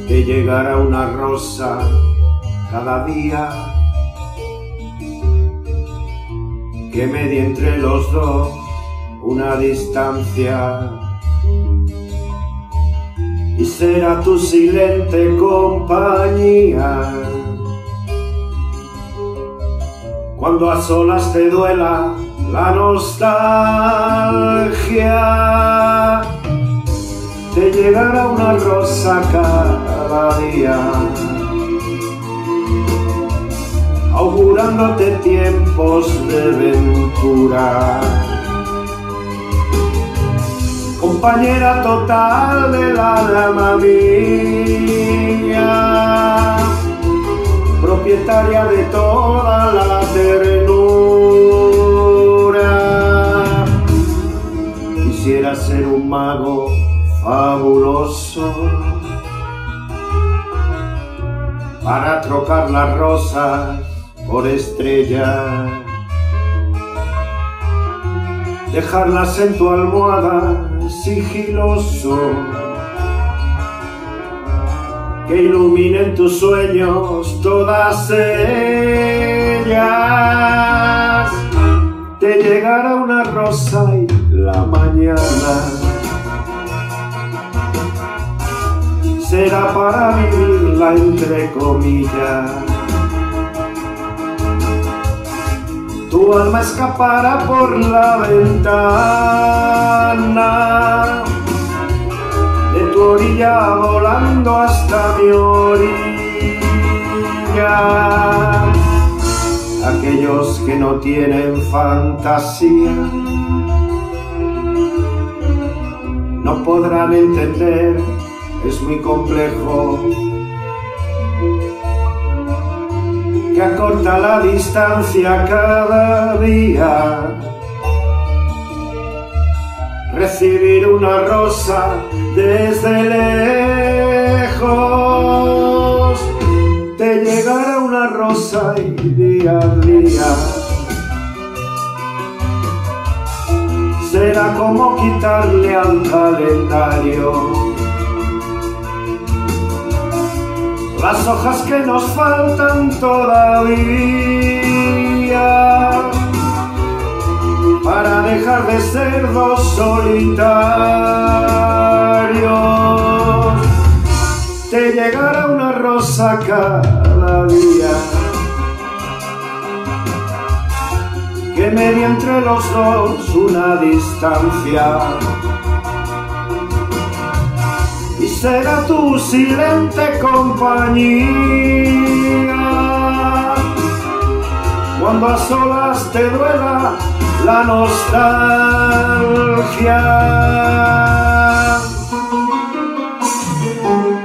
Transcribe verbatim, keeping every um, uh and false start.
te llegará una rosa cada día que medie entre los dos una distancia, y será tu silente compañía cuando a solas te duela la nostalgia. Te llegará una rosa cada día, augurándote tiempos de ventura, compañera total del alma mía, propietaria de toda la ternura. Quisiera ser un mago fabuloso para trocar las rosas por estrellas, dejarlas en tu almohada sigiloso, que iluminen tus sueños todas ellas. Te llegará una rosa y la mañana será para vivirla entre comillas. Tu alma escapará por la ventana de tu orilla, volando hasta mi orilla. Aquellos que no tienen fantasía no podrán entender, es muy complejo, que acorta la distancia cada día. Recibir una rosa desde lejos, te llegará una rosa y día a día será como quitarle al calendario las hojas que nos faltan todavía para dejar de ser dos solitarios. Te llegará una rosa cada día que medie entre los dos una distancia, y será tu silente compañía cuando a solas te duela la nostalgia.